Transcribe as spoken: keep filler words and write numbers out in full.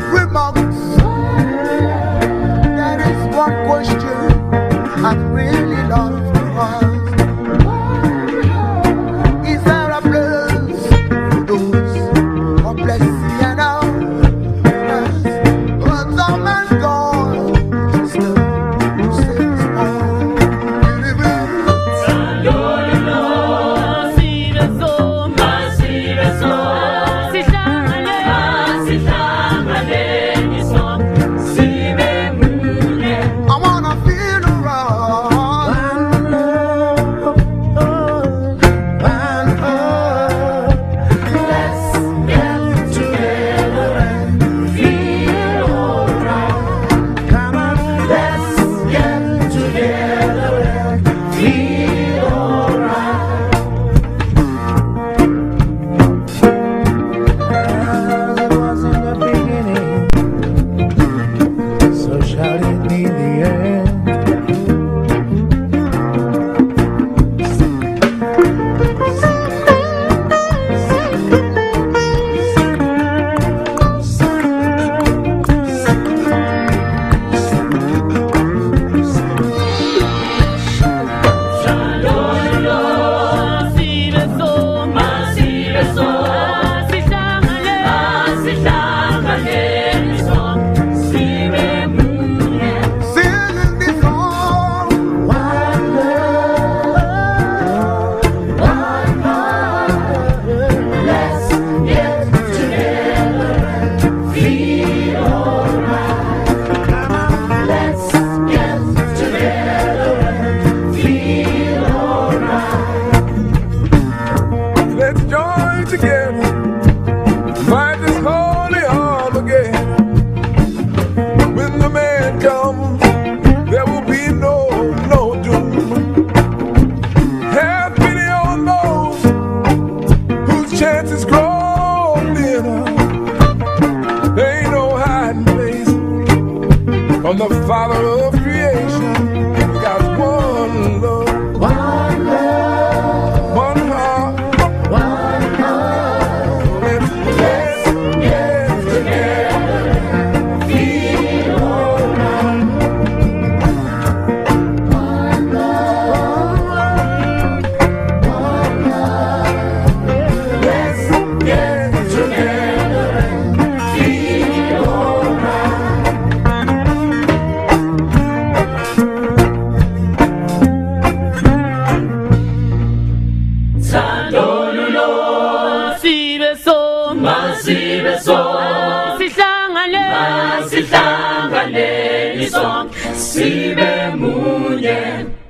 remarks. That is one question I'd really love to ask. Is there a place for those who are blessed and out? But some has gone to still sings on. Chances grow thinner. There ain't no hiding place from the Father of creation. We got one love, one love, one heart, one heart. Let's, let's get together, feel alright. One love, one love. Let's get together and feel alright. Sandolulo, sibeso, masibeso, sihlangane, masihlangane, isonke sibe munye.